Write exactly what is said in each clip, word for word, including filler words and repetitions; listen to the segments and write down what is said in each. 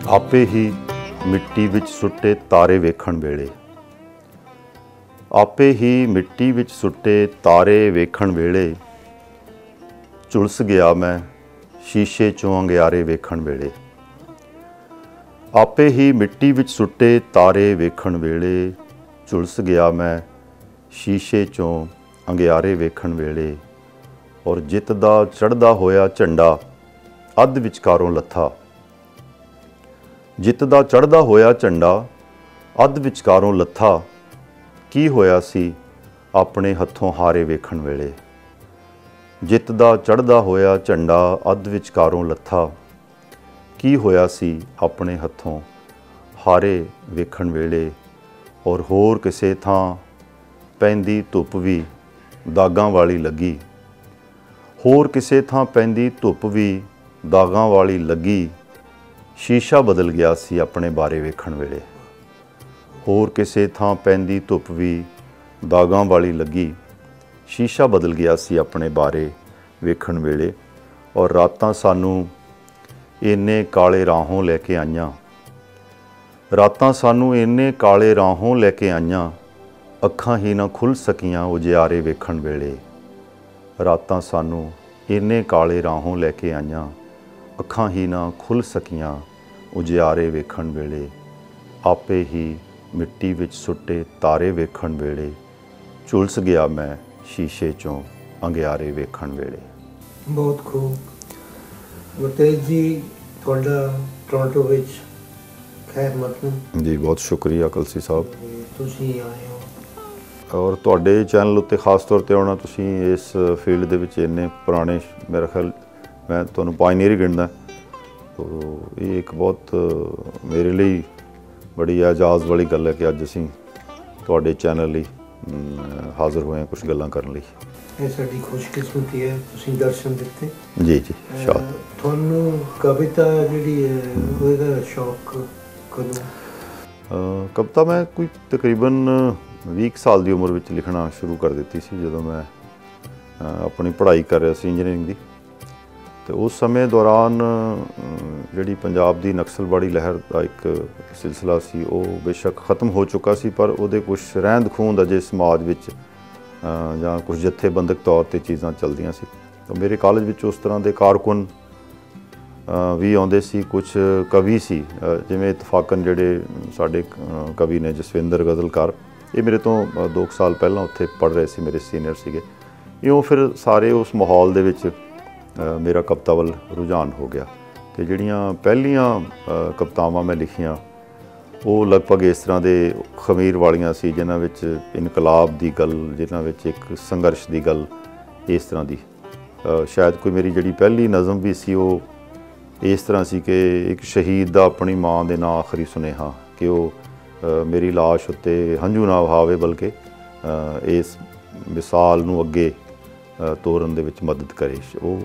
आपे ही मिट्टी विच सुट्टे तारे वेखण वेले, आपे ही मिट्टी विच सुट्टे तारे वेखण वेले, झुलस गया मैं शीशे चों अंगियारे वेखण वेले। आपे ही मिट्टी विच सुट्टे तारे वेखण वेले, झुलस गया मैं शीशे चों अंगियारे वेखण वेले। और जित दा चढ़दा होया झंडा अध विचकारों लथा, जित दा चढ़दा होया झंडा अध विचकारों लथा, की होया सी अपने हत्थों हारे वेखण वेले। जित दा चढ़दा होया झंडा अध विचकारों लथा, की होया सी अपने हत्थों हारे वेखण वेले। और होर किसे थां पैंदी धुप भी दागां वाली लगी, होर किसे थां पैंदी धुप भी दागां वाली लगी, शीशा बदल गया सी अपने बारे वेखण वेले। होर किसे थां पैंदी धुप भी दागां वाली लगी, शीशा बदल गया सी अपने बारे वेखण वेले। और रातां सानू इन्ने काले राहों लैके आईयां, रातां सानू इन्ने काले राहों लैके आईयां, अखां ही ना खुल सकियां उजियारे वेखण वेले। रातां सानू इन्ने काले राहों लैके आईयां, अखां ही ना खुल सकियां उजियारे वेखण वेले। आपे ही मिट्टी विच सुट्टे तारे वेखण वेले, झुलस गया मैं शीशे चों अंगियारे वेखण वेले। बहुत खूब। गुरतेज जी, तुहाडा टोरंटो विच खैर मकदम जी। बहुत शुक्रिया कलसी साहब, तुसीं आए हो और तुहाडे चैनल उत्ते खास तौर पर आउणा। तुसीं इस फील्ड दे विच इन्ने पुराने, मेरा ख्याल मैं तुहानूं पायनीयर ही गिणदा, तो ये एक बहुत मेरे लिए बड़ी एजाज़ वाली गल है कि अज असीं तुहाडे चैनल लई हाज़र होए हैं कुछ गल्लां करन लई। ਇਹ ਸਾਡੀ ਖੁਸ਼ਕਿਸਮਤੀ ਹੈ ਤੁਸੀਂ ਦਰਸ਼ਨ ਦਿੱਤੇ। जी जी शाद। ਤੁਹਾਨੂੰ ਕਵਿਤਾ ਜਿਹੜੀ ਹੈ ਉਹਦਾ ਸ਼ੌਕ ਕਦੋਂ? ਕਵਿਤਾ मैं कोई तकरीबन ਵੀਹ साल की उम्र में लिखना शुरू कर दी सी, ਜਦੋਂ मैं अपनी पढ़ाई कर रहा सी इंजीनियरिंग की। तो उस समय दौरान जी पंजाब की नक्सलवाड़ी लहर का एक सिलसिला सी, वो बेशक ख़त्म हो चुका सी, पर वो कुछ रहंद खूंद अजे समाज विच जां कुछ जथेबंदक तौर पर चीज़ां चलदियां सी। तो मेरे कॉलेज विच उस तरह के कारकुन भी आउंदे सी, कुछ कवि सी, जिवें इतफाकन जिहड़े साडे कवि ने जसविंदर गज़लकार, ये मेरे तो दो साल पहलां उत्थे पढ़ रहे सी, मेरे सीनियर सीगे। इउं फिर सारे उस माहौल दे विच मेरा कविता वल रुझान हो गया। तो जिहड़ियां पहलियां कवितावां मैं लिखियां वो लगभग इस तरह के खमीर वालियां सी, जिन्हां विच इनकलाब की गल, जिन्हां विच एक संघर्ष की गल, इस तरह की। शायद कोई मेरी जिहड़ी पहली नज़म भी सी वो इस तरह सी कि एक शहीद दा अपनी माँ दे नां आखिरी सुनेहा, कि वो मेरी लाश उत्ते हंझू ना वहावे, बल्कि इस मिसाल नूं अगे ਤੋਰਨ ਦੇ ਵਿੱਚ मदद करे। ਉਹ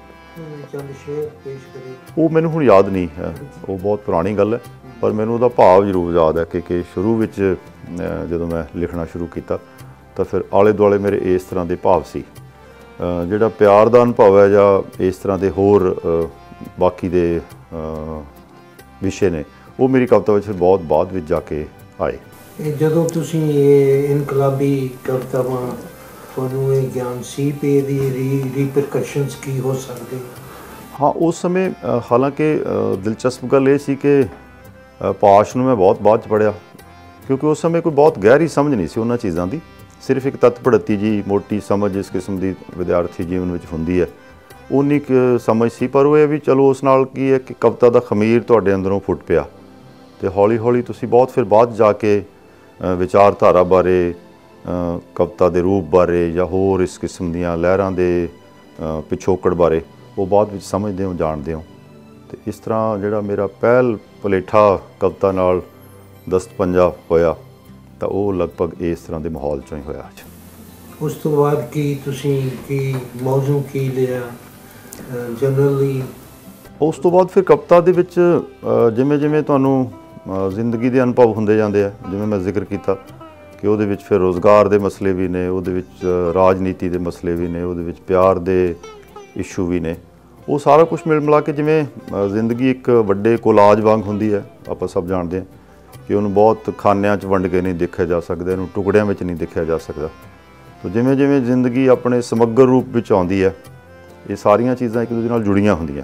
ਉਹ ਮੈਨੂੰ ਹੁਣ याद नहीं है, वो बहुत पुरानी गल है, पर मैनू ਉਹਦਾ भाव जरूर याद है कि कि शुरू ਵਿੱਚ ਜਦੋਂ मैं लिखना शुरू किया तो फिर आले दुआले मेरे इस तरह के भाव सी। ਜਿਹੜਾ प्यार ਦਾ अनुभव है ਜਾਂ इस तरह के होर बाकी ਦੇ विषय ने, वो मेरी कविता ਵਿੱਚ बहुत बाद ਵਿੱਚ जाके आए। ਜਦੋਂ ਤੁਸੀਂ ਇਹ ਇਨਕਲਾਬੀ ਕਵਿਤਾਵਾਂ ਤੁਹਾਨੂੰ ਇਹ ਗਿਆਨ ਸੀ ਪੇ ਦੀ ਰੀਪਰਕਸ਼ਨਸ ਕੀ ਹੋ ਸਕਦੇ? हाँ, उस समय हालांकि दिलचस्प गल ये सी कि पाश नूं मैं बहुत बाद पढ़िया, क्योंकि उस समय कोई बहुत गहरी समझ नहीं सी उन्हां चीज़ां दी, सिर्फ एक तत्पड़ती जी मोटी समझ इस किस्म की विद्यार्थी जीवन में हुंदी है, उन्नी क समझ सी। पर वो भी चलो उस नाल की है कि कविता का खमीर तुहाडे अंदरों फुट पिया, तो हौली हौली तुसीं बहुत फिर बाद जाके विचारधारा बारे, कविता के रूप बारे या होर इस किस्म दीयां लहरां दे पिछोकड़ बारे वो बाद विच समझदे हो, जाणदे हो। तो इस तरह जिहड़ा मेरा पहल भुलेठा कविता नाल दस्त पंजा होया, तो वो लगभग इस तरह के माहौल चों ही होया। उस तो बाद की तुसीं की मौजू की लिया जनरली? उस तो बाद फिर कविता दे विच जिवें जिवें तुहानूं जिंदगी के अनुभव हुंदे जांदे आ, जिवें मैं जिक्र किया कि ਉਹਦੇ ਵਿੱਚ फिर रोज़गार के मसले भी ने, ਉਹਦੇ ਵਿੱਚ राजनीति के मसले भी ने, ਉਹਦੇ ਵਿੱਚ प्यार के इशू भी ने, वो सारा कुछ मिल मिला के जिमें जिंदगी एक वड्डे कोलाज वांग होंदी है, आप सब जानते हैं कि उन्होंने बहुत खानियां च वंड के नहीं देखा जा सकता, इन्होंने टुकड़ियां में नहीं देखा जा सकता। तो जिमें जिमें जिंदगी अपने समग्र रूप में आती है, ये सारिया चीज़ां एक दूसरे नाल जुड़ियां होंदियां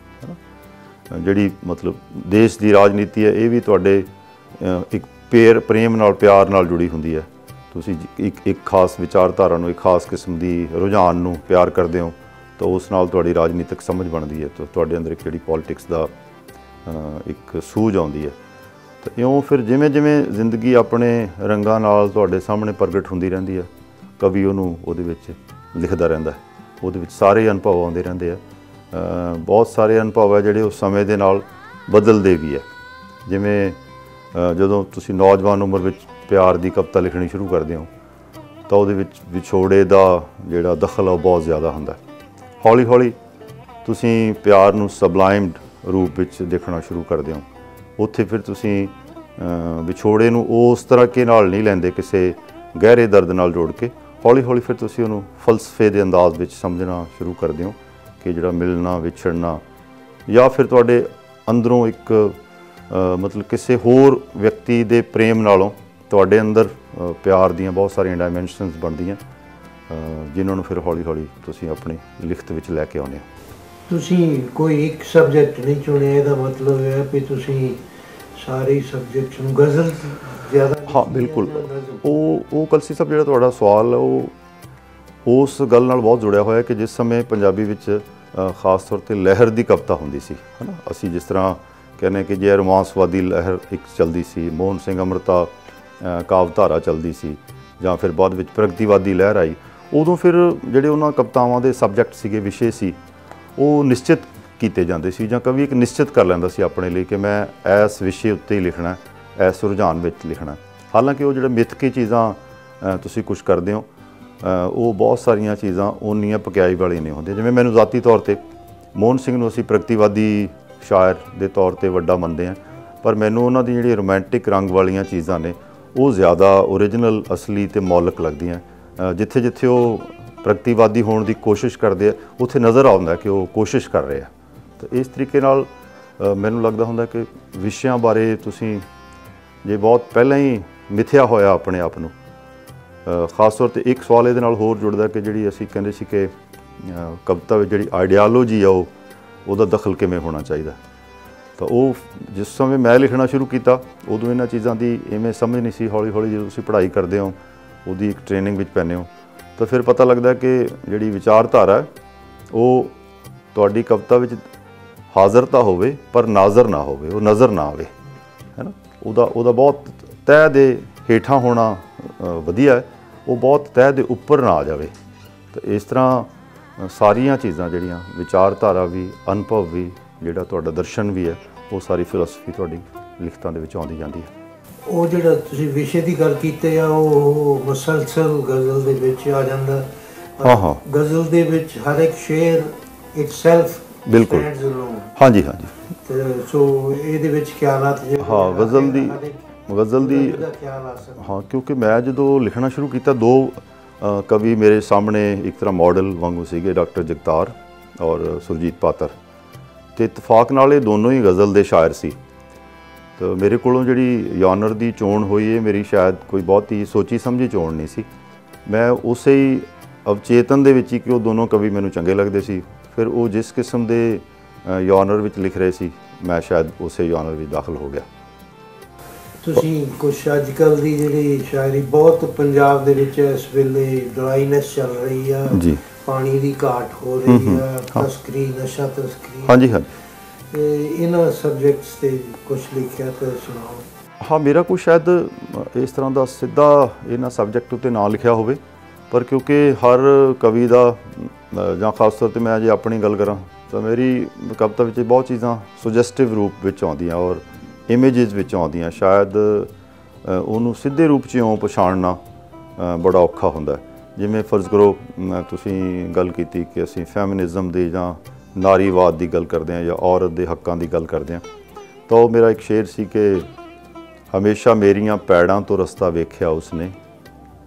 है। जिहड़ी मतलब देश की राजनीति है, ये भी तुहाडे एक पेर प्रेम नाल प्यार नाल जुड़ी होंदी है। तुसीं एक एक खास विचारधारा नूं, एक खास किस्म की रुझान नूं प्यार करते हो, तो उस नाल तुहाडी राजनीतिक समझ बनती है, तो तुहाडे अंदर एक जिहड़ी पॉलिटिक्स का एक सूझ आउंदी है। तो इउं फिर जिमें जिमें जिंदगी अपने रंगां नाल तुहाडे सामने प्रगट होंदी रहिंदी है, कवि उहनूं उहदे विच लिखदा रहिंदा है, उहदे विच सारे अनुभव आउंदे रहिंदे आ। बहुत सारे अनुभव है जिहड़े उस समय दे नाल बदलदे भी है। जिमें जदों तुसीं नौजवान उम्र विच प्यार की कविता लिखनी शुरू करते हो, तो उहदे विच विछोड़े का जिहड़ा दखल है बहुत ज़्यादा हुंदा है। हौली हौली तुसीं प्यार नूं सबलाइम्ड रूप विच देखना शुरू करते हो, उत्थे फिर तुसीं विछोड़े नूं उस तरह के नाल नहीं लैंदे, किसी गहरे दर्द नाल जोड़ के हौली हौली फिर तुसीं उहनूं फलसफे के अंदाज विच समझना शुरू करते हो कि जिहड़ा मिलना विछड़ना या फिर तुहाडे अंदरों एक आ, मतलब किसी होर व्यक्ति के प्रेम नालों तुहाडे अंदर प्यार दीयां बहुत सारियां डायमैंशनस बनदियां, जिन्होंने फिर हौली हौली तुसीं अपनी लिखत विच लैके आउंदे हो। तुसीं कोई एक सबजैक्ट नहीं चुनिया, इहदा मतलब है कि तुसीं सारे सबजैक्ट नूं गज़ल ज़्यादा? हाँ बिल्कुल, वो वो कलसी साहब जिहड़ा तुहाडा सवाल है वो उस गल नाल बहुत जुड़िया होया कि जिस समय पंजाबी विच खास तौर पर लहर की कविता होंदी सी, है ना। असीं जिस तरह कहने कि जे रोमांसवादी लहर एक चलती सी, मोहन सिंह अमृता कावधारा चलती सी, जां फिर बाद विच प्रगतिवादी लहर आई, उदों फिर जिहड़े उन्हां कवितावां दे सबजैक्ट सीगे, विशे सी, वो निश्चित कीते जांदे सी, जां कवि एक निश्चित कर लैंदा सी अपने लिए कि मैं इस विशे उत्ते ही लिखना, इस रुझान विच लिखना। हालांकि वो जिहड़े मिथ की चीज़ां तुसीं कुछ करदे हो, वो बहुत सारियां चीज़ां उन्नियां पकियाई वाली नहीं होंदियां। जिवें मैनूं ज़ाती तौर पर मोहन सिंह नूं असीं प्रगतिवादी शायर के तौर पर वड्डा मनते हैं, पर मैनूं उन्हां दी जिहड़ी रोमांटिक रंग वालियां चीज़ां ने वो ज़्यादा ओरिजिनल असली ते मौलिक लगदियां। जिथे जिथे वो प्रगतिवादी होने की कोशिश करते हैं, उत्थे नज़र आउंदा कि वो कोशिश कर रहे हैं। तो इस तरीके नाल मैनूं लगदा हुंदा कि विषयां बारे तुसीं जे बहुत पहलां ही मिथिया होया अपने आप नूं, खास तौर पर एक सवाल इहदे नाल होर जुड़दा कि जिहड़ी असीं कहंदे सी कि कविता विच जिहड़ी आइडियालोजी आ वो ਉਹਦਾ दखल किवें होना चाहिए। तो वो जिस समय मैं लिखना शुरू किया उदों इन्हां चीज़ों की इवें समझ नहीं सी। हौली हौली जो तुसीं पढ़ाई करते हो, उहदी एक ट्रेनिंग विच पैंदे हो, तो फिर पता लगता कि जिहड़ी विचारधारा है वो तुहाडी कविता विच हाज़र तो होवे पर नाज़र ना होवे, वो नज़र ना आवे, है ना। उहदा उहदा बहुत तह दे हेठां होना वधिया है, वो बहुत तह दे उपर ना आ जावे। तो इस तरह सारिया चीज़ां जिहड़ियां विचारधारा भी, अनुभव भी, जिहड़ा तुहाडा दर्शन भी है, वो सारी फिलोसफी तुहाडी लिखतां दे विच आउंदी जांदी है। वो जिहड़ा तुसीं विशे दी गल कीती आ वो मुसलसल गज़ल दे विच आ जांदा। हाँ हाँ, गज़ल दे विच हर एक शेर इटसैल्फ बिल्कुल, हाँ जी हाँ जी। ते सो इहदे विच ख्यालात जे हाँ गज़ल दी गज़ल दी हाँ, क्योंकि मैं जो लिखना शुरू किया दो कवि मेरे सामने एक तरह मॉडल वांगू सीगे, डॉक्टर जगतार और सुरजीत पातर। तो इतफाक नाल ये दोनों ही गज़ल दे शायर सी। तो मेरे कोलों जिहड़ी यानर दी चोण हुई है, मेरी शायद कोई बहुत ही सोची समझी चोण नहीं सी। मैं उसे ही अवचेतन दे विच ही कि वो दोनों कवि मैनूं चंगे लगदे सी, फिर वो जिस किस्म दे यानर विच लिख रहे सी, मैं शायद उसे यानर विच दाखिल हो गया। ਤੁਸੀਂ ਕੁਛ ਅੱਜ ਕੱਲ੍ਹ ਦੀ ਜਿਹੜੀ ਸ਼ਾਇਰੀ ਬਹੁਤ ਪੰਜਾਬ ਦੇ ਵਿੱਚ ਇਸ ਵੇਲੇ ਡਰਾਈਨੈਸ ਚੱਲ ਰਹੀ ਆ ਜੀ, ਪਾਣੀ ਦੀ ਘਾਟ ਹੋ ਰਹੀ ਆ, ਤਸਕਰੀ, ਨਸ਼ਾ ਤਸਕਰੀ, ਹਾਂਜੀ ਹਾਂਜੀ, ਇਹਨਾਂ ਸਬਜੈਕਟਸ 'ਤੇ ਕੁਛ ਲਿਖਿਆ ਤਾਂ ਸੁਣਾਓ। हाँ, मेरा कोई शायद इस तरह का सीधा इन्हां सब्जैक्ट उत्ते ना लिखिया होवे, पर क्योंकि हर कवि का जां खास तौर पर मैं जे अपनी गल करां तो मेरी कविता विच बहुत चीज़ां सुजैसटिव रूप विच आउंदियां और इमेजिज विच आउंदियां। शायद उहनूं सीधे रूप च इउं पछाणना बड़ा औखा हुंदा है। जिवें फर्ज करो तुसीं गल कीती कि असीं फैमिनिज़म दी जां नारीवाद की गल करते हैं या औरत के हक्कां की गल करते हैं, तो मेरा एक शेर सी कि हमेशा मेरियां पैड़ां तो रस्ता वेख्या उसने,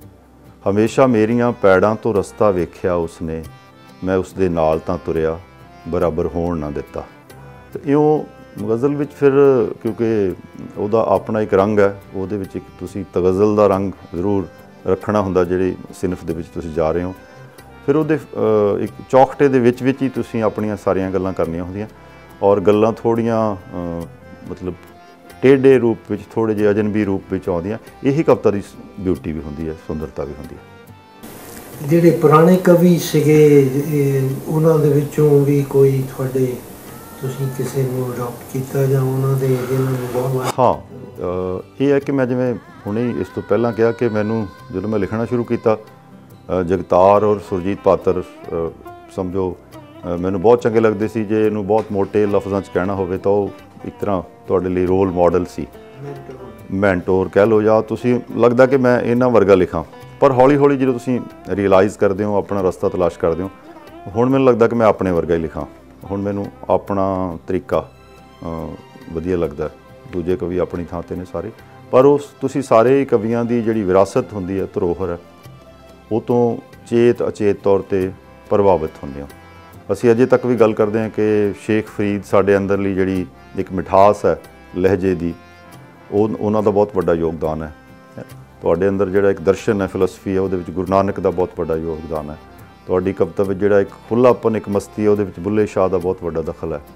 हमेशा मेरियां पैड़ां तो रस्ता वेख्या उसने, मैं उसदे नाल तां तुरिया बराबर होण ना दिता। तो इउं गज़ल विच फिर क्योंकि उहदा अपना एक रंग है, उहदे विच एक तुसीं तगज़ल दा रंग जरूर रखना हुंदा जिहड़ी सिनफ दे विच तुसीं जा रहे हो। फिर उहदे एक चौखटे दे विच विच ही तुसीं अपणियां सारियां गल्लां करनियां हुंदियां और गल्लां थोड़ियां मतलब टेढ़े रूप विच थोड़े जिहे अजनबी रूप विच आउंदियां। यही कविता दी ब्यूटी भी हुंदी है, सुंदरता भी हुंदी है। ਜਿਹੜੇ ਪੁਰਾਣੇ ਕਵੀ ਸੀਗੇ ਉਹਨਾਂ ਦੇ ਵਿੱਚੋਂ ਵੀ ਕੋਈ ਤੁਹਾਡੇ ਤੁਸੀਂ ਕਿਸੇ ਨੂੰ ਅਡਾਪਟ ਕੀਤਾ ਜਾਂ ਉਹਨਾਂ ਦੇ ਜਿਹਨਾਂ ਨੂੰ ਬਹੁਤ ਹਾਂ ਇਹ ਹੈ ਕਿ ਮੈਂ ਜਿਵੇਂ ਹੁਣੇ ਇਸ ਤੋਂ ਪਹਿਲਾਂ ਕਿਹਾ ਕਿ ਮੈਨੂੰ ਜਦੋਂ ਮੈਂ ਲਿਖਣਾ ਸ਼ੁਰੂ ਕੀਤਾ ਜਗਤਾਰ ਔਰ ਸੁਰਜੀਤ ਪਾਤਰ ਸਮਝੋ ਮੈਨੂੰ ਬਹੁਤ ਚੰਗੇ ਲੱਗਦੇ ਸੀ। ਜੇ ਇਹਨੂੰ ਬਹੁਤ ਮੋਟੇ ਲਫ਼ਜ਼ਾਂ 'ਚ ਕਹਿਣਾ ਹੋਵੇ ਤਾਂ ਉਹ ਇੱਕ ਤਰ੍ਹਾਂ ਤੁਹਾਡੇ ਲਈ ਰੋਲ ਮਾਡਲ ਸੀ, ਮੈਂਟੋਰ ਕਹਿ ਲਓ ਜਾਂ ਤੁਸੀਂ ਲੱਗਦਾ ਕਿ ਮੈਂ ਇਹਨਾਂ ਵਰਗਾ ਲਿਖਾਂ। ਪਰ ਹੌਲੀ ਹੌਲੀ ਜਦੋਂ ਤੁਸੀਂ ਰਿਅਲਾਈਜ਼ ਕਰਦੇ ਹੋ, ਆਪਣਾ ਰਸਤਾ ਤਲਾਸ਼ ਕਰਦੇ ਹੋ, ਹੁਣ ਮੈਨੂੰ ਲੱਗਦਾ ਕਿ ਮੈਂ ਆਪਣੇ ਵਰਗਾ ਹੀ ਲਿਖਾਂ। ਹੁਣ ਮੈਨੂੰ ਆਪਣਾ ਤਰੀਕਾ ਵਧੀਆ ਲੱਗਦਾ। ਦੂਜੇ ਕਵੀ ਆਪਣੀ ਥਾਂ 'ਤੇ ਨੇ ਸਾਰੇ, ਪਰ ਉਸ ਤੁਸੀਂ ਸਾਰੇ ਕਵੀਆਂ ਦੀ ਜਿਹੜੀ ਵਿਰਾਸਤ ਹੁੰਦੀ ਹੈ, ਧਰੋਹਰ ਹੈ, ਉਹ ਤੋਂ ਚੇਤ ਅਚੇਤ ਤੌਰ 'ਤੇ ਪ੍ਰਭਾਵਿਤ ਹੁੰਦੇ ਹੋ। ਅਸੀਂ ਅਜੇ ਤੱਕ ਵੀ ਗੱਲ ਕਰਦੇ ਹਾਂ ਕਿ ਸ਼ੇਖ ਫਰੀਦ ਸਾਡੇ ਅੰਦਰਲੀ ਜਿਹੜੀ ਇੱਕ ਮਿਠਾਸ ਹੈ ਲਹਿਜੇ ਦੀ, ਉਹ ਉਹਨਾਂ ਦਾ ਬਹੁਤ ਵੱਡਾ ਯੋਗਦਾਨ ਹੈ। ਤੁਹਾਡੇ ਅੰਦਰ ਜਿਹੜਾ ਇੱਕ ਦਰਸ਼ਨ ਹੈ, ਫਿਲਾਸਫੀ ਹੈ, ਉਹਦੇ ਵਿੱਚ ਗੁਰੂ ਨਾਨਕ ਦਾ ਬਹੁਤ ਵੱਡਾ ਯੋਗਦਾਨ ਹੈ। ਤੁਹਾਡੀ ਕਵਿਤਾ ਵਿੱਚ ਜਿਹੜਾ ਇੱਕ ਖੁੱਲ੍ਹਾਪਨ, ਇੱਕ ਮਸਤੀ ਹੈ, ਉਹਦੇ ਵਿੱਚ ਬੁੱਲੇ ਸ਼ਾਹ ਦਾ ਬਹੁਤ ਵੱਡਾ ਦਖਲ ਹੈ।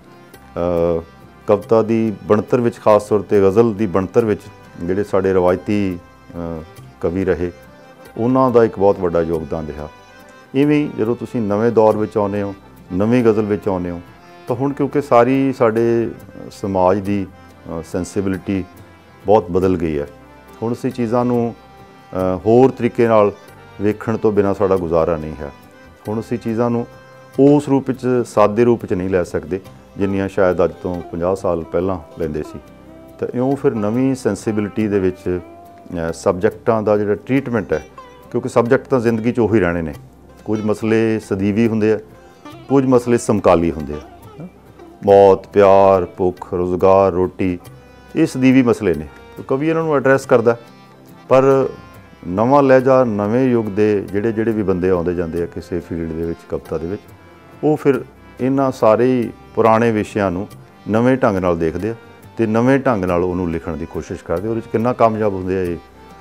ਕਵਿਤਾ ਦੀ ਬਣਤਰ ਵਿੱਚ ਖਾਸ ਤੌਰ 'ਤੇ ਗਜ਼ਲ ਦੀ ਬਣਤਰ ਵਿੱਚ ਜਿਹੜੇ ਸਾਡੇ ਰਵਾਇਤੀ ਕਵੀ ਰਹੇ, ਉਹਨਾਂ ਦਾ ਇੱਕ ਬਹੁਤ ਵੱਡਾ ਯੋਗਦਾਨ ਰਿਹਾ। ਇਵੇਂ ਜਦੋਂ ਤੁਸੀਂ ਨਵੇਂ ਦੌਰ ਵਿੱਚ ਆਉਂਦੇ ਹੋ, ਨਵੀਂ ਗਜ਼ਲ ਵਿੱਚ ਆਉਂਦੇ ਹੋ, ਤਾਂ ਹੁਣ ਕਿਉਂਕਿ ਸਾਰੀ ਸਾਡੇ ਸਮਾਜ ਦੀ ਸੈਂਸਿਬਿਲਿਟੀ ਬਹੁਤ ਬਦਲ ਗਈ ਹੈ। ਹੁਣ ਅਸੀਂ ਚੀਜ਼ਾਂ ਨੂੰ ਹੋਰ ਤਰੀਕੇ ਨਾਲ ਵੇਖਣ ਤੋਂ ਬਿਨਾਂ ਸਾਡਾ ਗੁਜ਼ਾਰਾ ਨਹੀਂ ਹੈ। ਹੁਣ ਅਸੀਂ ਚੀਜ਼ਾਂ ਨੂੰ ਉਸ ਰੂਪ ਵਿੱਚ, ਸਾਦੇ ਰੂਪ ਵਿੱਚ ਨਹੀਂ ਲੈ ਸਕਦੇ ਜਿੰਨੀਆਂ ਸ਼ਾਇਦ ਅੱਜ ਤੋਂ ਪੰਜਾਹ ਸਾਲ ਪਹਿਲਾਂ ਲੈਂਦੇ ਸੀ। ਤਾਂ ਇਉਂ ਫਿਰ ਨਵੀਂ ਸੈਂਸਿਬਿਲਿਟੀ ਦੇ ਵਿੱਚ ਸਬਜੈਕਟਾਂ ਦਾ ਜਿਹੜਾ ਟਰੀਟਮੈਂਟ ਹੈ, ਕਿਉਂਕਿ ਸਬਜੈਕਟ ਤਾਂ ਜ਼ਿੰਦਗੀ 'ਚ ਉਹੀ ਰਹਿਣੇ ਨੇ। ਕੁਝ ਮਸਲੇ ਸਦੀਵੀ ਹੁੰਦੇ ਆ, ਕੁਝ ਮਸਲੇ ਸਮਕਾਲੀ ਹੁੰਦੇ ਆ। ਮੌਤ, ਪਿਆਰ, ਭੁੱਖ, ਰੁਜ਼ਗਾਰ, ਰੋਟੀ, ਇਹ ਸਦੀਵੀ ਮਸਲੇ ਨੇ। ਕਵੀ ਇਹਨਾਂ ਨੂੰ ਐਡਰੈਸ ਕਰਦਾ, ਪਰ ਨਵਾਂ ਲਹਿਜਾ, ਨਵੇਂ ਯੁੱਗ ਦੇ ਜਿਹੜੇ ਜਿਹੜੇ ਵੀ ਬੰਦੇ ਆਉਂਦੇ ਜਾਂਦੇ ਆ ਕਿਸੇ ਫੀਲਡ ਦੇ ਵਿੱਚ, ਕਵਿਤਾ ਦੇ ਵਿੱਚ, ਉਹ ਫਿਰ ਇਹਨਾਂ ਸਾਰੇ ਹੀ ਪੁਰਾਣੇ ਵਿਸ਼ਿਆਂ ਨੂੰ ਨਵੇਂ ਢੰਗ ਨਾਲ ਦੇਖਦੇ ਆ ਅਤੇ ਨਵੇਂ ਢੰਗ ਨਾਲ ਉਹਨੂੰ ਲਿਖਣ ਦੀ ਕੋਸ਼ਿਸ਼ ਕਰਦੇ। ਉਹਦੇ 'ਚ ਕਿੰਨਾ ਕਾਮਯਾਬ ਹੁੰਦੇ ਆ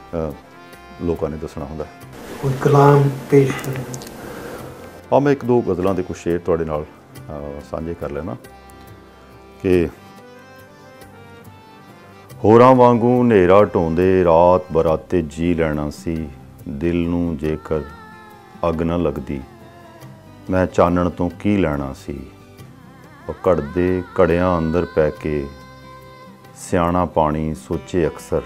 ਇਹ ਲੋਕਾਂ ਨੇ ਦੱਸਣਾ ਹੁੰਦਾ। ਕੋਈ ਕਲਾਮ ਪੇਸ਼ ਹਾਂ, ਮੈਂ ਇੱਕ ਦੋ ਗਜ਼ਲਾਂ ਦੇ ਕੁਛ ਸ਼ੇਰ ਤੁਹਾਡੇ ਨਾਲ ਸਾਂਝੇ ਕਰ ਲੈਣਾ ਕਿ ਹੋਰਾਂ ਵਾਂਗੂ ਹਨੇਰਾ ਢੋਂਦੇ ਰਾਤ ਬਰਾਤੇ ਜੀ ਲੈਣਾ ਸੀ, ਦਿਲ ਨੂੰ ਜੇਕਰ ਅੱਗ ਨਾ ਲੱਗਦੀ ਮੈਂ ਚਾਨਣ ਤੋਂ ਕੀ ਲੈਣਾ ਸੀ। ਉਹ ਘੜਦੇ ਘੜਿਆਂ ਅੰਦਰ ਪੈ ਕੇ ਸਿਆਣਾ ਪਾਣੀ ਸੋਚੇ ਅਕਸਰ,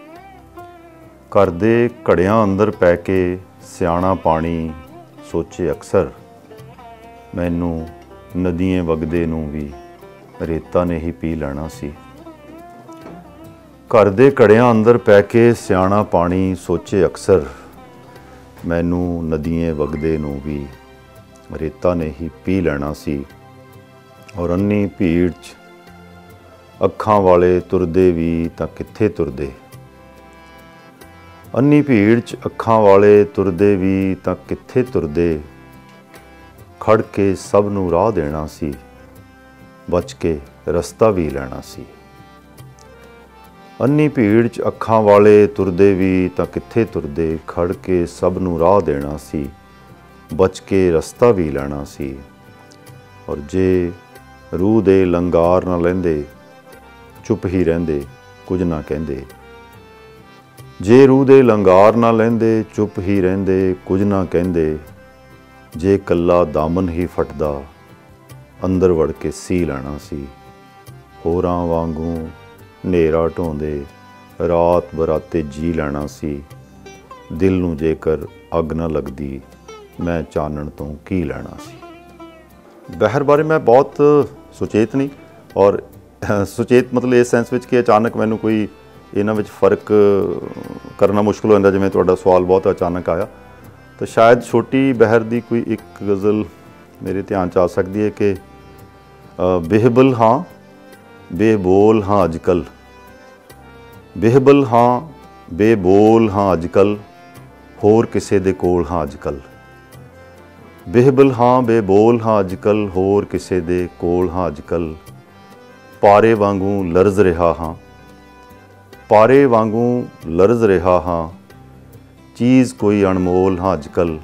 ਕਰਦੇ ਘੜਿਆਂ ਅੰਦਰ ਪੈ ਕੇ ਸਿਆਣਾ ਪਾਣੀ ਸੋਚੇ ਅਕਸਰ, ਮੈਨੂੰ ਨਦੀਆਂ ਵਗਦੇ ਨੂੰ ਵੀ ਰੇਤਾ ਨੇ ਹੀ ਪੀ ਲੈਣਾ ਸੀ। ਘਰ ਦੇ ਘੜਿਆਂ ਅੰਦਰ ਪੈ ਕੇ ਸਿਆਣਾ ਪਾਣੀ ਸੋਚੇ ਅਕਸਰ, ਮੈਨੂੰ ਨਦੀਆਂ ਵਗਦੇ ਨੂੰ ਵੀ ਰੇਤਾ ਨੇ ਹੀ ਪੀ ਲੈਣਾ ਸੀ। ਔਰ ਅੰਨੀ ਭੀੜ 'ਚ ਅੱਖਾਂ ਵਾਲੇ ਤੁਰਦੇ ਵੀ ਤਾਂ ਕਿੱਥੇ ਤੁਰਦੇ, ਅੰਨੀ ਭੀੜ 'ਚ ਅੱਖਾਂ ਵਾਲੇ ਤੁਰਦੇ ਵੀ ਤਾਂ ਕਿੱਥੇ ਤੁਰਦੇ, ਖੜ ਕੇ ਸਭ ਨੂੰ ਰਾਹ ਦੇਣਾ ਸੀ, ਬਚ ਕੇ ਰਸਤਾ ਵੀ ਲੈਣਾ ਸੀ। ਅੰਨੀ ਭੀੜ 'ਚ ਅੱਖਾਂ ਵਾਲੇ ਤੁਰਦੇ ਵੀ ਤਾਂ ਕਿੱਥੇ ਤੁਰਦੇ, ਖੜ ਕੇ ਸਭ ਨੂੰ ਰਾਹ ਦੇਣਾ ਸੀ, ਬਚ ਕੇ ਰਸਤਾ ਵੀ ਲੈਣਾ ਸੀ। ਔਰ ਜੇ ਰੂਹ ਦੇ ਲੰਗਾਰ ਨਾ ਲੈਂਦੇ ਚੁੱਪ ਹੀ ਰਹਿੰਦੇ ਕੁਝ ਨਾ ਕਹਿੰਦੇ, ਜੇ ਰੂਹ ਦੇ ਲੰਗਾਰ ਨਾ ਲੈਂਦੇ ਚੁੱਪ ਹੀ ਰਹਿੰਦੇ ਕੁਝ ਨਾ ਕਹਿੰਦੇ, ਜੇ ਕੱਲਾ ਦਾਮਨ ਹੀ ਫਟਦਾ ਅੰਦਰ ਵੜ ਕੇ ਸੀ ਲੈਣਾ ਸੀ। ਹੋਰਾਂ ਵਾਂਗੂ ਹਨੇਰਾ ਢੋਂਦੇ ਰਾਤ ਬਰਾਤੇ ਜੀ ਲੈਣਾ ਸੀ, ਦਿਲ ਨੂੰ ਜੇਕਰ ਅੱਗ ਨਾ ਲੱਗਦੀ ਮੈਂ ਚਾਨਣ ਤੋਂ ਕੀ ਲੈਣਾ ਸੀ। ਬਹਿਰ ਬਾਰੇ ਮੈਂ ਬਹੁਤ ਸੁਚੇਤ ਨਹੀਂ, ਔਰ ਸੁਚੇਤ ਮਤਲਬ ਇਸ ਸੈਂਸ ਵਿੱਚ ਕਿ ਅਚਾਨਕ ਮੈਨੂੰ ਕੋਈ ਇਹਨਾਂ ਵਿੱਚ ਫ਼ਰਕ ਕਰਨਾ ਮੁਸ਼ਕਿਲ ਹੋ ਜਾਂਦਾ। ਜਿਵੇਂ ਤੁਹਾਡਾ ਸਵਾਲ ਬਹੁਤ ਅਚਾਨਕ ਆਇਆ, ਤਾਂ ਸ਼ਾਇਦ ਛੋਟੀ ਬਹਿਰ ਦੀ ਕੋਈ ਇੱਕ ਗਜ਼ਲ ਮੇਰੇ ਧਿਆਨ 'ਚ ਆ ਸਕਦੀ ਹੈ ਕਿ ਬੇਹਬਲ ਹਾਂ ਬੇਬੋਲ ਹਾਂ ਅੱਜ ਕੱਲ੍ਹ, ਬੇਹਬਲ ਹਾਂ ਬੇਬੋਲ ਹਾਂ ਅੱਜ ਕੱਲ੍ਹ, ਹੋਰ ਕਿਸੇ ਦੇ ਕੋਲ ਹਾਂ ਅੱਜ ਕੱਲ੍ਹ, ਬੇਹਬਲ ਹਾਂ ਬੇਬੋਲ ਹਾਂ ਅੱਜ ਕੱਲ੍ਹ, ਹੋਰ ਕਿਸੇ ਦੇ ਕੋਲ ਹਾਂ ਅੱਜ ਕੱਲ੍ਹ, ਪਾਰੇ ਵਾਂਗੂ ਲਰਜ਼ ਰਿਹਾ ਹਾਂ, ਪਾਰੇ ਵਾਂਗੂ ਲਰਜ਼ ਰਿਹਾ ਹਾਂ, ਚੀਜ਼ ਕੋਈ ਅਣਮੋਲ ਹਾਂ ਅੱਜ ਕੱਲ੍ਹ,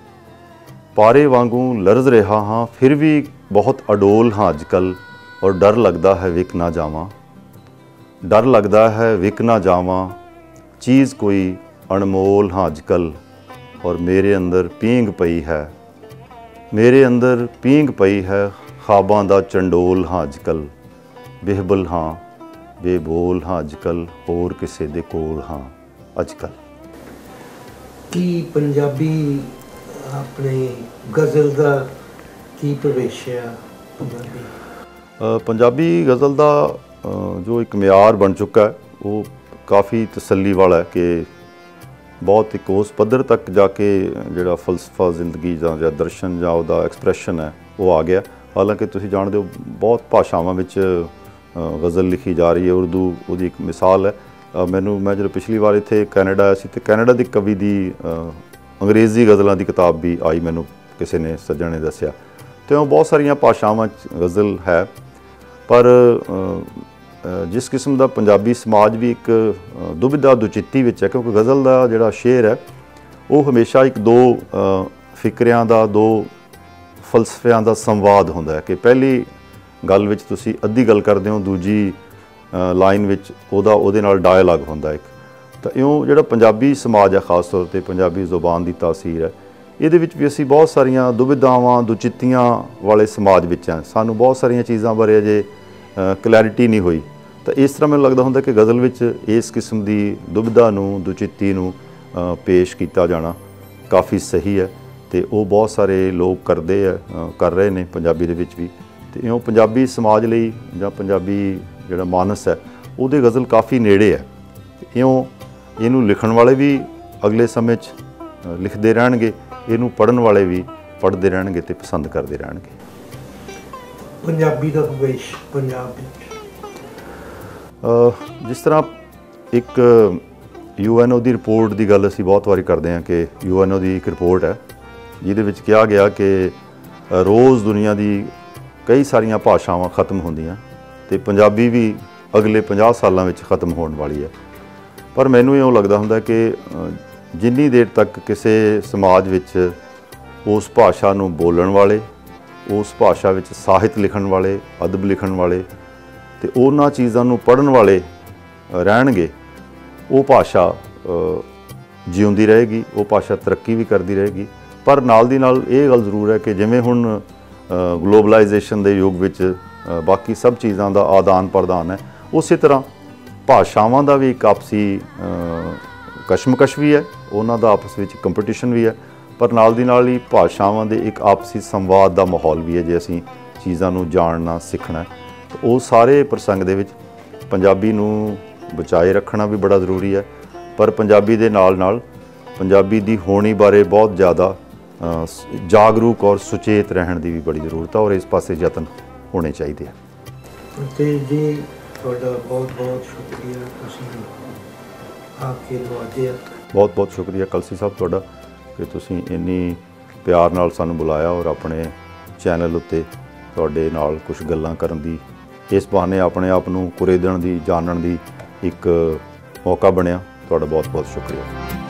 ਪਾਰੇ ਵਾਂਗੂ ਲਰਜ਼ ਰਿਹਾ ਹਾਂ, ਫਿਰ ਵੀ ਬਹੁਤ ਅਡੋਲ ਹਾਂ ਅੱਜ ਕੱਲ੍ਹ, ਔਰ ਡਰ ਲੱਗਦਾ ਹੈ ਵਿਕ ਨਾ ਜਾਵਾਂ, ਡਰ ਲੱਗਦਾ ਹੈ ਵਿਕ ਨਾ ਜਾਵਾਂ, ਚੀਜ਼ ਕੋਈ ਅਣਮੋਲ ਹਾਂ ਅੱਜ ਕੱਲ੍ਹ, ਔਰ ਮੇਰੇ ਅੰਦਰ ਪੀਂਘ ਪਈ ਹੈ, ਮੇਰੇ ਅੰਦਰ ਪੀਂਘ ਪਈ ਹੈ, ਖ਼ਾਬਾਂ ਦਾ ਚੰਡੋਲ ਹਾਂ ਅੱਜ ਕੱਲ੍ਹ, ਬੇਹਬਲ ਹਾਂ ਬੇਬੋਲ ਹਾਂ ਅੱਜ ਕੱਲ੍ਹ, ਹੋਰ ਕਿਸੇ ਦੇ ਕੋਲ ਹਾਂ ਅੱਜ ਕੱਲ੍ਹ। ਕੀ ਪੰਜਾਬੀ ਆਪਣੇ ਗਜ਼ਲ ਦਾ ਕੀ ਭਵਿੱਖ ਆ ਪੰਜਾਬੀ? ਪੰਜਾਬੀ ਗਜ਼ਲ ਦਾ ਜੋ ਇੱਕ ਮਿਆਰ ਬਣ ਚੁੱਕਾ ਹੈ ਉਹ ਕਾफ़ੀ ਤਸੱਲੀ ਵਾਲਾ ਹੈ ਕਿ ਬਹੁਤ ਇੱਕ ਉਸ ਪੱਧਰ ਤੱਕ ਜਾ ਕੇ ਜਿਹੜਾ ਫਲਸਫਾ ਜ਼ਿੰਦਗੀ ਜਾਂ ਜਾਂ ਦਰਸ਼ਨ ਜਾਂ ਉਹਦਾ ਐਕਸਪ੍ਰੈਸ਼ਨ ਹੈ ਉਹ ਆ ਗਿਆ। ਹਾਲਾਂਕਿ ਤੁਸੀਂ ਜਾਣਦੇ ਹੋ ਬਹੁਤ ਭਾਸ਼ਾਵਾਂ ਵਿੱਚ ਗਜ਼ਲ ਲਿਖੀ ਜਾ ਰਹੀ ਹੈ, ਉਰਦੂ ਉਹਦੀ ਇੱਕ ਮਿਸਾਲ ਹੈ। ਮੈਨੂੰ ਮੈਂ ਜਦੋਂ ਪਿਛਲੀ ਵਾਰ ਇੱਥੇ ਕੈਨੇਡਾ ਆਇਆ ਸੀ ਅਤੇ ਕੈਨੇਡਾ ਦੀ ਕਵੀ ਦੀ ਅੰਗਰੇਜ਼ੀ ਗਜ਼ਲਾਂ ਦੀ ਕਿਤਾਬ ਵੀ ਆਈ, ਮੈਨੂੰ ਕਿਸੇ ਨੇ ਸੱਜਣ ਨੇ ਦੱਸਿਆ। ਅਤੇ ਉਹ ਬਹੁਤ ਸਾਰੀਆਂ ਭਾਸ਼ਾਵਾਂ 'ਚ ਗਜ਼ਲ ਹੈ, ਪਰ ਜਿਸ ਕਿਸਮ ਦਾ ਪੰਜਾਬੀ ਸਮਾਜ ਵੀ ਇੱਕ ਦੁਬਿਧਾ ਦੁਚਿੱਤੀ ਵਿੱਚ ਹੈ, ਕਿਉਂਕਿ ਗਜ਼ਲ ਦਾ ਜਿਹੜਾ ਸ਼ੇਰ ਹੈ ਉਹ ਹਮੇਸ਼ਾ ਇੱਕ ਦੋ ਫਿਕਰਿਆਂ ਦਾ, ਦੋ ਫਲਸਫਿਆਂ ਦਾ ਸੰਵਾਦ ਹੁੰਦਾ ਹੈ ਕਿ ਪਹਿਲੀ ਗੱਲ ਵਿੱਚ ਤੁਸੀਂ ਅੱਧੀ ਗੱਲ ਕਰਦੇ ਹੋ, ਦੂਜੀ ਲਾਈਨ ਵਿੱਚ ਉਹਦਾ ਉਹਦੇ ਨਾਲ ਡਾਇਲਾਗ ਹੁੰਦਾ ਇੱਕ। ਤਾਂ ਇਉਂ ਜਿਹੜਾ ਪੰਜਾਬੀ ਸਮਾਜ ਹੈ, ਖ਼ਾਸ ਤੌਰ 'ਤੇ ਪੰਜਾਬੀ ਜ਼ੁਬਾਨ ਦੀ ਤਾਸੀਰ ਹੈ, ਇਹਦੇ ਵਿੱਚ ਵੀ ਅਸੀਂ ਬਹੁਤ ਸਾਰੀਆਂ ਦੁਬਿਧਾਵਾਂ ਦੁਚਿੱਤੀਆਂ ਵਾਲੇ ਸਮਾਜ ਵਿੱਚ ਹਾਂ। ਸਾਨੂੰ ਬਹੁਤ ਸਾਰੀਆਂ ਚੀਜ਼ਾਂ ਬਾਰੇ ਅਜੇ ਕਲੈਰਿਟੀ ਨਹੀਂ ਹੋਈ। ਤਾਂ ਇਸ ਤਰ੍ਹਾਂ ਮੈਨੂੰ ਲੱਗਦਾ ਹੁੰਦਾ ਕਿ ਗਜ਼ਲ ਵਿੱਚ ਇਸ ਕਿਸਮ ਦੀ ਦੁਬਿਧਾ ਨੂੰ, ਦੁਚਿੱਤੀ ਨੂੰ ਪੇਸ਼ ਕੀਤਾ ਜਾਣਾ ਕਾਫੀ ਸਹੀ ਹੈ, ਅਤੇ ਉਹ ਬਹੁਤ ਸਾਰੇ ਲੋਕ ਕਰਦੇ ਆ, ਕਰ ਰਹੇ ਨੇ ਪੰਜਾਬੀ ਦੇ ਵਿੱਚ ਵੀ। ਅਤੇ ਇਉਂ ਪੰਜਾਬੀ ਸਮਾਜ ਲਈ ਜਾਂ ਪੰਜਾਬੀ ਜਿਹੜਾ ਮਾਨਸ ਹੈ ਉਹਦੇ ਗਜ਼ਲ ਕਾਫੀ ਨੇੜੇ ਹੈ। ਇਉਂ ਇਹਨੂੰ ਲਿਖਣ ਵਾਲੇ ਵੀ ਅਗਲੇ ਸਮੇਂ 'ਚ ਲਿਖਦੇ ਰਹਿਣਗੇ, ਇਹਨੂੰ ਪੜ੍ਹਨ ਵਾਲੇ ਵੀ ਪੜ੍ਹਦੇ ਰਹਿਣਗੇ ਅਤੇ ਪਸੰਦ ਕਰਦੇ ਰਹਿਣਗੇ। ਪੰਜਾਬੀ ਦਾ ਭਵਿੱਖ ਪੰਜਾਬ ਵਿੱਚ ਜਿਸ ਤਰ੍ਹਾਂ ਇੱਕ ਯੂ ਐਨ ਓ ਦੀ ਰਿਪੋਰਟ ਦੀ ਗੱਲ ਅਸੀਂ ਬਹੁਤ ਵਾਰੀ ਕਰਦੇ ਹਾਂ ਕਿ ਯੂ ਐਨ ਓ ਦੀ ਇੱਕ ਰਿਪੋਰਟ ਹੈ ਜਿਹਦੇ ਵਿੱਚ ਕਿਹਾ ਗਿਆ ਕਿ ਰੋਜ਼ ਦੁਨੀਆ ਦੀ ਕਈ ਸਾਰੀਆਂ ਭਾਸ਼ਾਵਾਂ ਖਤਮ ਹੁੰਦੀਆਂ ਅਤੇ ਪੰਜਾਬੀ ਵੀ ਅਗਲੇ ਪੰਜਾਹ ਸਾਲਾਂ ਵਿੱਚ ਖਤਮ ਹੋਣ ਵਾਲੀ ਹੈ। ਪਰ ਮੈਨੂੰ ਇਉਂ ਲੱਗਦਾ ਹੁੰਦਾ ਕਿ ਜਿੰਨੀ ਦੇਰ ਤੱਕ ਕਿਸੇ ਸਮਾਜ ਵਿੱਚ ਉਸ ਭਾਸ਼ਾ ਨੂੰ ਬੋਲਣ ਵਾਲੇ, ਉਸ ਭਾਸ਼ਾ ਵਿੱਚ ਸਾਹਿਤ ਲਿਖਣ ਵਾਲੇ, ਅਦਬ ਲਿਖਣ ਵਾਲੇ ਅਤੇ ਉਹਨਾਂ ਚੀਜ਼ਾਂ ਨੂੰ ਪੜ੍ਹਨ ਵਾਲੇ ਰਹਿਣਗੇ, ਉਹ ਭਾਸ਼ਾ ਜਿਉਂਦੀ ਰਹੇਗੀ, ਉਹ ਭਾਸ਼ਾ ਤਰੱਕੀ ਵੀ ਕਰਦੀ ਰਹੇਗੀ। ਪਰ ਨਾਲ ਦੀ ਨਾਲ ਇਹ ਗੱਲ ਜ਼ਰੂਰ ਹੈ ਕਿ ਜਿਵੇਂ ਹੁਣ ਗਲੋਬਲਾਈਜੇਸ਼ਨ ਦੇ ਯੁੱਗ ਵਿੱਚ ਬਾਕੀ ਸਭ ਚੀਜ਼ਾਂ ਦਾ ਆਦਾਨ ਪ੍ਰਦਾਨ ਹੈ, ਉਸੇ ਤਰ੍ਹਾਂ ਭਾਸ਼ਾਵਾਂ ਦਾ ਵੀ ਇੱਕ ਆਪਸੀ ਕਸ਼ਮਕਸ਼ ਵੀ ਹੈ, ਉਹਨਾਂ ਦਾ ਆਪਸ ਵਿੱਚ ਕੰਪੀਟੀਸ਼ਨ ਵੀ ਹੈ, ਪਰ ਨਾਲ ਦੀ ਨਾਲ ਹੀ ਭਾਸ਼ਾਵਾਂ ਦੇ ਇੱਕ ਆਪਸੀ ਸੰਵਾਦ ਦਾ ਮਾਹੌਲ ਵੀ ਹੈ ਜੇ ਅਸੀਂ ਚੀਜ਼ਾਂ ਨੂੰ ਜਾਣਨਾ ਸਿੱਖਣਾ। ਉਹ ਸਾਰੇ ਪ੍ਰਸੰਗ ਦੇ ਵਿੱਚ ਪੰਜਾਬੀ ਨੂੰ ਬਚਾਏ ਰੱਖਣਾ ਵੀ ਬੜਾ ਜ਼ਰੂਰੀ ਹੈ, ਪਰ ਪੰਜਾਬੀ ਦੇ ਨਾਲ ਨਾਲ ਪੰਜਾਬੀ ਦੀ ਹੋਣੀ ਬਾਰੇ ਬਹੁਤ ਜ਼ਿਆਦਾ ਜਾਗਰੂਕ ਔਰ ਸੁਚੇਤ ਰਹਿਣ ਦੀ ਵੀ ਬੜੀ ਜ਼ਰੂਰਤ ਹੈ, ਔਰ ਇਸ ਪਾਸੇ ਯਤਨ ਹੋਣੇ ਚਾਹੀਦੇ ਆ। ਅਤੇ ਜੀ ਤੁਹਾਡਾ ਬਹੁਤ ਬਹੁਤ ਸ਼ੁਕਰੀਆ, ਤੁਸੀਂ ਆ ਕੇ ਨਵਾਜਿਆ। ਬਹੁਤ ਬਹੁਤ ਸ਼ੁਕਰੀਆ ਕਲਸੀ ਸਾਹਿਬ ਤੁਹਾਡਾ ਕਿ ਤੁਸੀਂ ਇੰਨੀ ਪਿਆਰ ਨਾਲ ਸਾਨੂੰ ਬੁਲਾਇਆ ਔਰ ਆਪਣੇ ਚੈਨਲ ਉੱਤੇ ਤੁਹਾਡੇ ਨਾਲ ਕੁਝ ਗੱਲਾਂ ਕਰਨ ਦੀ, ਇਸ ਬਹਾਨੇ ਆਪਣੇ ਆਪ ਨੂੰ ਕੁਰੇਦਣ ਦੀ, ਜਾਣਨ ਦੀ ਇੱਕ ਮੌਕਾ ਬਣਿਆ। ਤੁਹਾਡਾ ਬਹੁਤ ਬਹੁਤ ਸ਼ੁਕਰੀਆ।